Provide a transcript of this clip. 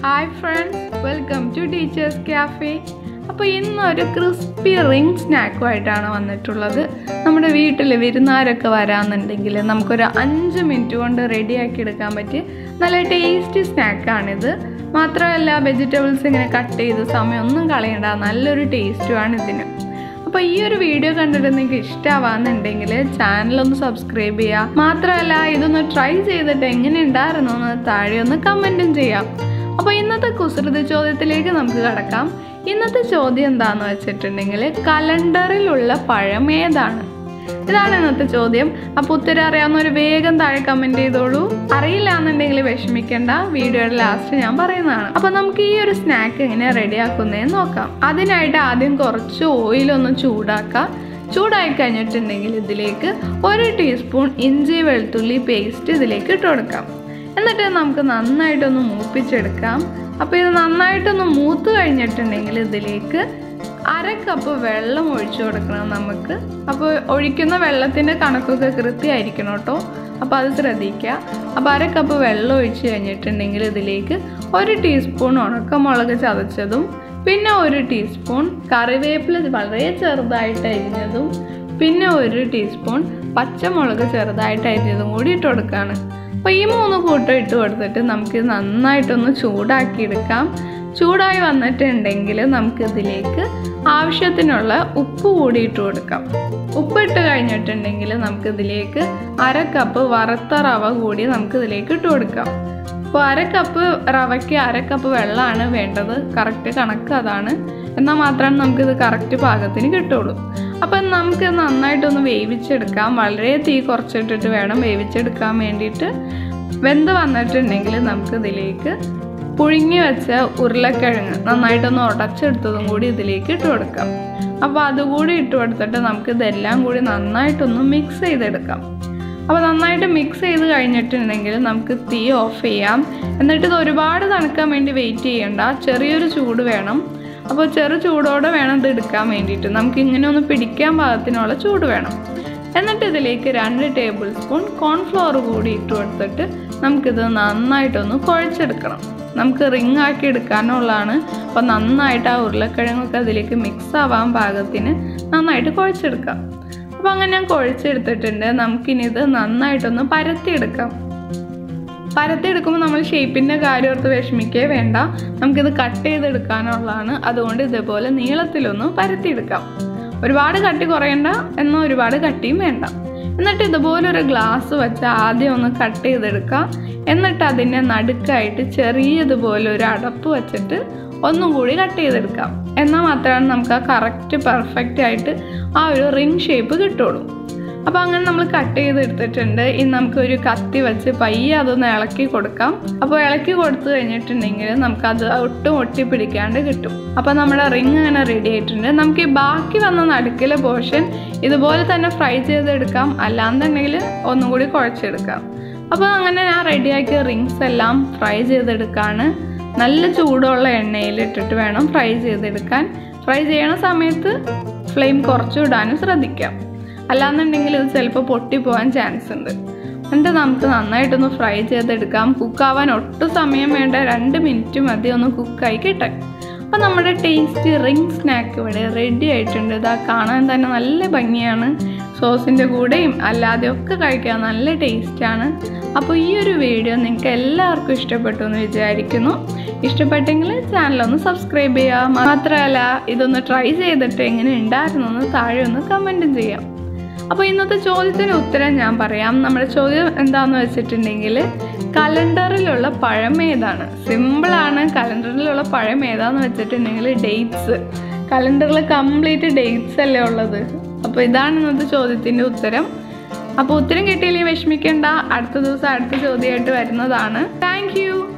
Hi friends, welcome to Teachers Cafe. അപ്പോൾ ഇന്നൊരു crispy ring സ്നാക്കുമായിട്ടാണ് വന്നിട്ടുള്ളത്. നമ്മുടെ വീട്ടിൽ വിരുന്നാരൊക്കെ വരാമെന്നുണ്ടെങ്കിൽ നമുക്കൊരു 5 മിനിറ്റ് കൊണ്ട് റെഡിയാക്കി എടുക്കാൻ പറ്റിയ നല്ല ടേസ്റ്റി സ്നാക്കാണിത്. മാത്രമല്ല വെജിറ്റബിൾസ് ഇങ്ങനെ കട്ട് ചെയ്ത് സമയമൊന്നും കളയണ്ട, നല്ലൊരു ടേസ്റ്റുമാണ് ഇതിന്. അപ്പോൾ ഈ ഒരു വീഡിയോ കണ്ടിട്ട് നിങ്ങൾക്ക് ഇഷ്ടമാവാന്നുണ്ടെങ്കിൽ ചാനലൊന്ന് സബ്സ്ക്രൈബ് ചെയ്യുക. മാത്രമല്ല ഇതൊന്ന് ട്രൈ ചെയ്തിട്ട് എങ്ങനെ ഉണ്ടായിരുന്നു എന്ന് താഴെ ഒന്ന് കമൻറ്റും ചെയ്യാം. അപ്പോൾ ഇന്നത്തെ കുസൃതി ചോദ്യത്തിലേക്ക് നമുക്ക് കടക്കാം. ഇന്നത്തെ ചോദ്യം എന്താണെന്ന് വെച്ചിട്ടുണ്ടെങ്കിൽ കലണ്ടറിലുള്ള പഴം ഏതാണ്? ഇതാണ് ഇന്നത്തെ ചോദ്യം. അപ്പോൾ ഉത്തരം അറിയാവുന്നവർ വേഗം താഴെ കമൻറ്റ് ചെയ്തോളൂ. അറിയില്ല എന്നുണ്ടെങ്കിൽ വിഷമിക്കേണ്ട, വീഡിയോയുടെ ലാസ്റ്റ് ഞാൻ പറയുന്നതാണ്. അപ്പോൾ നമുക്ക് ഈ ഒരു സ്നാക്ക് എങ്ങനെ റെഡിയാക്കുന്നതെന്ന് നോക്കാം. അതിനായിട്ട് ആദ്യം കുറച്ച് ഓയിലൊന്ന് ചൂടാക്കാം. ചൂടായി കഴിഞ്ഞിട്ടുണ്ടെങ്കിൽ ഇതിലേക്ക് 1 ടീസ്പൂൺ ഇഞ്ചി വെളുത്തുള്ളി പേസ്റ്റ് ഇതിലേക്ക് ഇട്ട് കൊടുക്കാം. എന്നിട്ട് നമുക്ക് നന്നായിട്ടൊന്ന് മൂപ്പിച്ചെടുക്കാം. അപ്പോൾ ഇത് നന്നായിട്ടൊന്ന് മൂത്ത് കഴിഞ്ഞിട്ടുണ്ടെങ്കിൽ ഇതിലേക്ക് 1/2 കപ്പ് വെള്ളം ഒഴിച്ചു കൊടുക്കണം നമുക്ക്. അപ്പോൾ ഒഴിക്കുന്ന വെള്ളത്തിൻ്റെ കണക്കൊക്കെ കൃത്യമായിരിക്കണം കേട്ടോ, അപ്പോൾ അത് ശ്രദ്ധിക്കുക. അപ്പോൾ 1/2 കപ്പ് വെള്ളം ഒഴിച്ച് കഴിഞ്ഞിട്ടുണ്ടെങ്കിൽ ഇതിലേക്ക് 1 ടീസ്പൂൺ ഉണക്കമുളക് ചതച്ചതും, പിന്നെ 1 ടീസ്പൂൺ കറിവേപ്പില വളരെ ചെറുതായിട്ട് അരിഞ്ഞതും, പിന്നെ 1 ടീസ്പൂൺ പച്ചമുളക് ചെറുതായിട്ട് അരിഞ്ഞതും കൂടി ഇട്ട് കൊടുക്കുകയാണ്. അപ്പോൾ ഈ 3 കൂട്ടം ഇട്ട് കൊടുത്തിട്ട് നമുക്ക് നന്നായിട്ടൊന്ന് ചൂടാക്കി എടുക്കാം. ചൂടായി വന്നിട്ടുണ്ടെങ്കിൽ നമുക്കിതിലേക്ക് ആവശ്യത്തിനുള്ള ഉപ്പ് കൂടി ഇട്ട് കൊടുക്കാം. ഉപ്പിട്ട് കഴിഞ്ഞിട്ടുണ്ടെങ്കിൽ നമുക്കിതിലേക്ക് 1/2 കപ്പ് വറുത്ത റവ കൂടി നമുക്കിതിലേക്ക് ഇട്ട് കൊടുക്കാം. അപ്പോൾ 1/2 കപ്പ് റവയ്ക്ക് 1/2 കപ്പ് വെള്ളമാണ് വേണ്ടത്. കറക്റ്റ് കണക്ക് അതാണ്. എന്നാൽ മാത്രമേ നമുക്കിത് കറക്റ്റ് പാകത്തിന് കിട്ടുള്ളൂ. അപ്പം നമുക്ക് നന്നായിട്ടൊന്ന് വേവിച്ചെടുക്കാം. വളരെ തീ കുറച്ചിട്ടിട്ട് വേണം വേവിച്ചെടുക്കാൻ വേണ്ടിയിട്ട്. വെന്ത് വന്നിട്ടുണ്ടെങ്കിൽ നമുക്കിതിലേക്ക് പുഴുങ്ങി വെച്ച ഉരുളക്കിഴങ്ങ് നന്നായിട്ടൊന്ന് ഉടച്ചെടുത്തതും കൂടി ഇതിലേക്ക് ഇട്ട് കൊടുക്കാം. അപ്പോൾ അതുകൂടി ഇട്ട് കൊടുത്തിട്ട് നമുക്കിതെല്ലാം കൂടി നന്നായിട്ടൊന്ന് മിക്സ് ചെയ്തെടുക്കാം. അപ്പോൾ നന്നായിട്ട് മിക്സ് ചെയ്ത് കഴിഞ്ഞിട്ടുണ്ടെങ്കിൽ നമുക്ക് തീ ഓഫ് ചെയ്യാം. എന്നിട്ട് ഇത് ഒരുപാട് തണുക്കാൻ വേണ്ടി വെയിറ്റ് ചെയ്യണ്ട, ചെറിയൊരു ചൂട് വേണം. അപ്പോൾ ചെറു ചൂടോടെ വേണം ഇത് എടുക്കാൻ വേണ്ടിയിട്ട്. നമുക്ക് ഇങ്ങനെ ഒന്ന് പിടിക്കാൻ പാകത്തിനുള്ള ചൂട് വേണം. എന്നിട്ട് ഇതിലേക്ക് 2 ടേബിൾ സ്പൂൺ കോൺഫ്ലവർ കൂടി ഇട്ട് കൊടുത്തിട്ട് നമുക്കിത് നന്നായിട്ടൊന്ന് കുഴച്ചെടുക്കണം. നമുക്ക് റിങ് ആക്കി എടുക്കാനുള്ളതാണ്. അപ്പോൾ നന്നായിട്ട് ആ ഉരുളക്കിഴങ്ങൊക്കെ അതിലേക്ക് മിക്സ് ആവാൻ പാകത്തിന് നന്നായിട്ട് കുഴച്ചെടുക്കാം. അപ്പോൾ അങ്ങനെ ഞാൻ കുഴച്ചെടുത്തിട്ടുണ്ട്. നമുക്കിനി ഇത് നന്നായിട്ടൊന്ന് പരത്തിയെടുക്കാം. പരത്തിയെടുക്കുമ്പോൾ നമ്മൾ ഷേപ്പിൻ്റെ കാര്യം ഓർത്ത് വിഷമിക്കേ വേണ്ട, നമുക്കിത് കട്ട് ചെയ്തെടുക്കാനുള്ളതാണ്. അതുകൊണ്ട് ഇതേപോലെ നീളത്തിലൊന്ന് പരത്തിയെടുക്കാം. ഒരുപാട് കട്ടി കുറയണ്ട, എന്നാൽ ഒരുപാട് കട്ടിയും വേണ്ട. എന്നിട്ട് ഇതുപോലൊരു ഗ്ലാസ് വെച്ച് ആദ്യം ഒന്ന് കട്ട് ചെയ്തെടുക്കാം. എന്നിട്ട് അതിൻ്റെ നടുക്കായിട്ട് ചെറിയതുപോലെ ഒരു അടപ്പ് വെച്ചിട്ട് ഒന്നും കൂടി കട്ട് ചെയ്തെടുക്കാം. എന്നാൽ മാത്രമാണ് നമുക്ക് ആ കറക്റ്റ് പെർഫെക്റ്റ് ആയിട്ട് ആ ഒരു റിംഗ് ഷേപ്പ് കിട്ടുള്ളൂ. അപ്പോൾ അങ്ങനെ നമ്മൾ കട്ട് ചെയ്തെടുത്തിട്ടുണ്ട്. ഇനി നമുക്കൊരു കത്തി വെച്ച് പയ്യെ അതൊന്ന് ഇളക്കി കൊടുക്കാം. അപ്പോൾ ഇളക്കി കൊടുത്തു കഴിഞ്ഞിട്ടുണ്ടെങ്കിൽ നമുക്കത് ഒട്ടും ഒട്ടിപ്പിടിക്കാണ്ട് കിട്ടും. അപ്പോൾ നമ്മുടെ റിങ് അങ്ങനെ റെഡി ആയിട്ടുണ്ട്. നമുക്ക് ഈ ബാക്കി വന്ന നടുക്കിലെ പോർഷൻ ഇതുപോലെ തന്നെ ഫ്രൈ ചെയ്തെടുക്കാം, അല്ലാന്നുണ്ടെങ്കിൽ ഒന്നും കൂടി കുഴച്ചെടുക്കാം. അപ്പോൾ അങ്ങനെ ഞാൻ റെഡിയാക്കിയ റിങ്സ് എല്ലാം ഫ്രൈ ചെയ്തെടുക്കുകയാണ്. നല്ല ചൂടുള്ള എണ്ണയിലിട്ടിട്ട് വേണം ഫ്രൈ ചെയ്തെടുക്കാൻ. ഫ്രൈ ചെയ്യണ സമയത്ത് ഫ്ലെയിം കുറച്ച് ഇടാനും ശ്രദ്ധിക്കാം, അല്ലാന്നുണ്ടെങ്കിൽ ഇത് ചിലപ്പോൾ പൊട്ടിപ്പോകാൻ ചാൻസ് ഉണ്ട്. എന്നിട്ട് നമുക്ക് നന്നായിട്ടൊന്ന് ഫ്രൈ ചെയ്തെടുക്കാം. കുക്കാവാൻ ഒട്ടും സമയം വേണ്ട, 2 മിനിറ്റ് മതി ഒന്ന് കുക്കായി കിട്ടാൻ. അപ്പോൾ നമ്മുടെ ടേസ്റ്റി റിംഗ് സ്നാക്ക് ഇവിടെ റെഡി ആയിട്ടുണ്ട്. ഇതാ കാണാൻ തന്നെ നല്ല ഭംഗിയാണ്. സോസിൻ്റെ കൂടെയും അല്ലാതെയൊക്കെ കഴിക്കാൻ നല്ല ടേസ്റ്റാണ്. അപ്പോൾ ഈ ഒരു വീഡിയോ നിങ്ങൾക്ക് എല്ലാവർക്കും ഇഷ്ടപ്പെട്ടു എന്ന് വിചാരിക്കുന്നു. ഇഷ്ടപ്പെട്ടെങ്കിൽ ചാനലൊന്ന് സബ്സ്ക്രൈബ് ചെയ്യുക. മാത്രമല്ല ഇതൊന്ന് ട്രൈ ചെയ്തിട്ട് എങ്ങനെ ഉണ്ടായിരുന്നു എന്ന് താഴെ ഒന്ന് കമൻറ്റും ചെയ്യാം. അപ്പോൾ ഇന്നത്തെ ചോദ്യത്തിന് ഉത്തരം ഞാൻ പറയാം. നമ്മുടെ ചോദ്യം എന്താണെന്ന് വെച്ചിട്ടുണ്ടെങ്കിൽ കലണ്ടറിലുള്ള പഴം ഏതാണ്? സിമ്പിളാണ്. കലണ്ടറിലുള്ള പഴം ഏതാന്ന് വെച്ചിട്ടുണ്ടെങ്കിൽ ഡേറ്റ്സ്. കലണ്ടറിൽ കംപ്ലീറ്റ് ഡേറ്റ്സ് അല്ലേ ഉള്ളത്. അപ്പോൾ ഇതാണ് ഇന്നത്തെ ചോദ്യത്തിൻ്റെ ഉത്തരം. അപ്പോൾ ഉത്തരം കിട്ടിയില്ലെങ്കിൽ വിഷമിക്കേണ്ട, അടുത്ത ദിവസം അടുത്ത ചോദ്യമായിട്ട് വരുന്നതാണ്. Thank U.